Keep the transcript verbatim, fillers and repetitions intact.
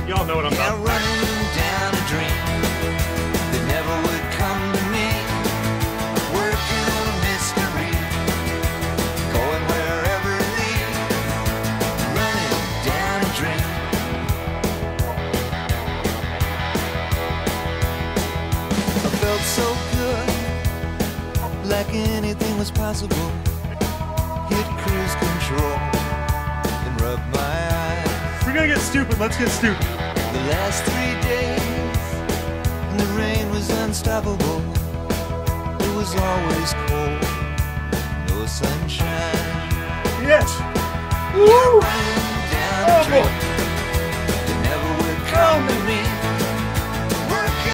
Y'all know what I'm Yeah, talking running down a dream that never would come to me. Working on a mystery, going wherever it leads. Running down a dream. I felt so good, like anything was possible. Hit cruise control and rub my eyes. If we're gonna get stupid, let's get stupid. The last three days, and the rain was unstoppable. It was always cold, no sunshine. Yes. Woo! Running down Oh, a dream boy. that never would come to me.